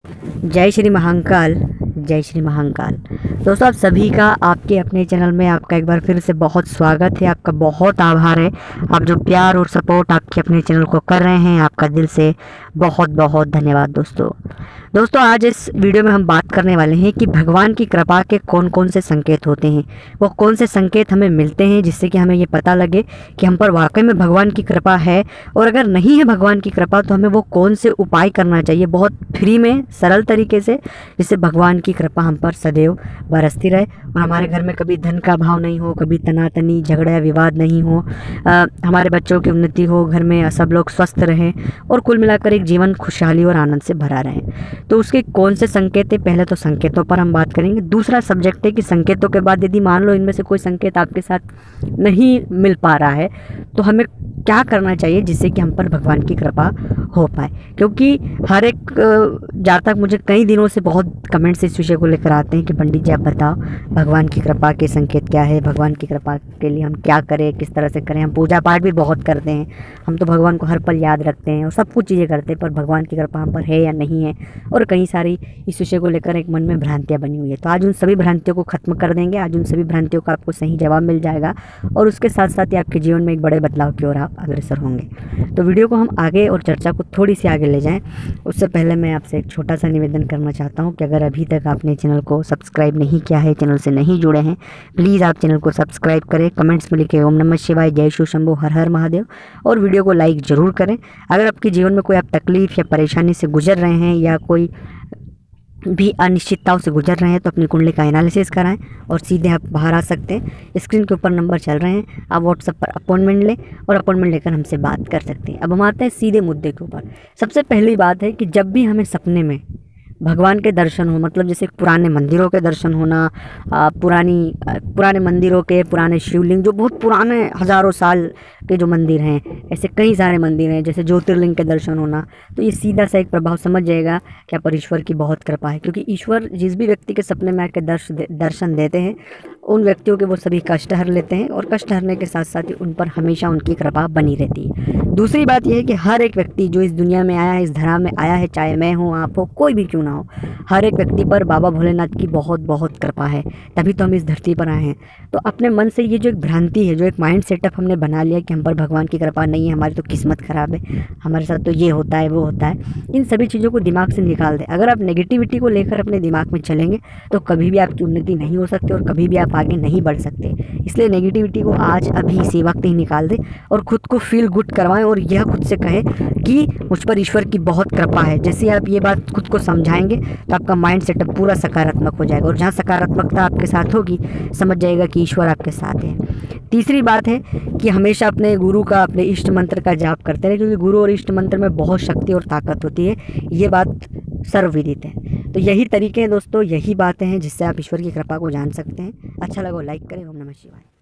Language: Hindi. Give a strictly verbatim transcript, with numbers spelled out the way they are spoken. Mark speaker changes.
Speaker 1: जय श्री महाकाल, जय श्री महाकाल। दोस्तों, आप सभी का आपके अपने चैनल में आपका एक बार फिर से बहुत स्वागत है। आपका बहुत आभार है, आप जो प्यार और सपोर्ट आपके अपने चैनल को कर रहे हैं, आपका दिल से बहुत बहुत धन्यवाद। दोस्तों दोस्तों आज इस वीडियो में हम बात करने वाले हैं कि भगवान की कृपा के कौन कौन से संकेत होते हैं, वो कौन से संकेत हमें मिलते हैं जिससे कि हमें ये पता लगे कि हम पर वाकई में भगवान की कृपा है, और अगर नहीं है भगवान की कृपा तो हमें वो कौन से उपाय करना चाहिए बहुत फ्री में सरल तरीके से, जिससे भगवान की कृपा हम पर सदैव बरसती रहे और हमारे घर में कभी धन का अभाव नहीं हो, कभी तनातनी झगड़ा या विवाद नहीं हो, आ, हमारे बच्चों की उन्नति हो, घर में सब लोग स्वस्थ रहें और कुल मिलाकर एक जीवन खुशहाली और आनंद से भरा रहे। तो उसके कौन से संकेत है, पहले तो संकेतों पर हम बात करेंगे। दूसरा सब्जेक्ट है कि संकेतों के बाद यदि मान लो इनमें से कोई संकेत आपके साथ नहीं मिल पा रहा है तो हमें क्या करना चाहिए जिससे कि हम पर भगवान की कृपा हो पाए। क्योंकि हर एक जहाँ तक मुझे कई दिनों से बहुत कमेंट्स इस विषय को लेकर आते हैं कि पंडित जी आप बताओ भगवान की कृपा के संकेत क्या है, भगवान की कृपा के लिए हम क्या करें, किस तरह से करें। हम पूजा पाठ भी बहुत करते हैं, हम तो भगवान को हर पल याद रखते हैं और सब कुछ चीज़ें करते हैं, पर भगवान की कृपा हम पर है या नहीं है, और कई सारी इस विषय को लेकर एक मन में भ्रांतियाँ बनी हुई है। तो आज उन सभी भ्रांतियों को खत्म कर देंगे, आज उन सभी भ्रांतियों का आपको सही जवाब मिल जाएगा और उसके साथ साथ ही आपके जीवन में एक बड़े बदलाव की ओर आप अग्रसर होंगे। तो वीडियो को हम आगे और चर्चा को थोड़ी सी आगे ले जाएं, उससे पहले मैं आपसे एक छोटा सा निवेदन करना चाहता हूं कि अगर अभी तक आपने चैनल को सब्सक्राइब नहीं किया है, चैनल से नहीं जुड़े हैं, प्लीज़ आप चैनल को सब्सक्राइब करें, कमेंट्स में लिखे ओम नमः शिवाय, जय शिव शंभो, हर हर महादेव, और वीडियो को लाइक ज़रूर करें। अगर आपके जीवन में कोई आप तकलीफ़ या परेशानी से गुजर रहे हैं या कोई भी अनिश्चितताओं से गुजर रहे हैं तो अपनी कुंडली का एनालिसिस कराएं और सीधे आप बाहर आ सकते हैं। स्क्रीन के ऊपर नंबर चल रहे हैं, आप व्हाट्सएप पर अपॉइंटमेंट लें और अपॉइंटमेंट लेकर हमसे बात कर सकते हैं। अब हम आते हैं सीधे मुद्दे के ऊपर। सबसे पहली बात है कि जब भी हमें सपने में भगवान के दर्शन हो, मतलब जैसे पुराने मंदिरों के दर्शन होना, पुरानी पुराने मंदिरों के पुराने शिवलिंग जो बहुत पुराने हज़ारों साल के जो मंदिर हैं, ऐसे कई सारे मंदिर हैं, जैसे ज्योतिर्लिंग के दर्शन होना, तो ये सीधा सा एक प्रभाव समझ जाएगा कि आप पर ईश्वर की बहुत कृपा है। क्योंकि ईश्वर जिस भी व्यक्ति के सपने में आकर दर्श दे, दर्शन देते हैं उन व्यक्तियों के वो सभी कष्ट हर लेते हैं, और कष्ट हरने के साथ साथ ही उन पर हमेशा उनकी कृपा बनी रहती है। दूसरी बात यह है कि हर एक व्यक्ति जो इस दुनिया में आया है, इस धरा में आया है, चाहे मैं हूँ, आप हो, कोई भी क्यों ना हो, हर एक व्यक्ति पर बाबा भोलेनाथ की बहुत बहुत कृपा है, तभी तो हम इस धरती पर आए हैं। तो अपने मन से ये जो एक भ्रांति है, जो एक माइंड सेटअप हमने बना लिया कि हम पर भगवान की कृपा नहीं है, हमारी तो किस्मत ख़राब है, हमारे साथ तो ये होता है वो होता है, इन सभी चीज़ों को दिमाग से निकाल दें। अगर आप नेगेटिविटी को लेकर अपने दिमाग में चलेंगे तो कभी भी आपकी उन्नति नहीं हो सकती और कभी भी आप आगे नहीं बढ़ सकते। इसलिए नेगेटिविटी को आज अभी इसी वक्त ही निकाल दें और खुद को फील गुड करवाएं और यह खुद से कहें कि मुझ पर ईश्वर की बहुत कृपा है। जैसे आप ये बात खुद को समझाएंगे तो आपका माइंड सेटअप पूरा सकारात्मक हो जाएगा, और जहाँ सकारात्मकता आपके साथ होगी समझ जाएगा कि ईश्वर आपके साथ है। तीसरी बात है कि हमेशा अपने गुरु का, अपने इष्ट मंत्र का जाप करते रहें, क्योंकि गुरु और इष्ट मंत्र में बहुत शक्ति और ताकत होती है, ये बात सर्वविदित है। तो यही तरीके हैं दोस्तों, यही बातें हैं जिससे आप ईश्वर की कृपा को जान सकते हैं। अच्छा लगा लाइक करें। ओम नमः शिवाय।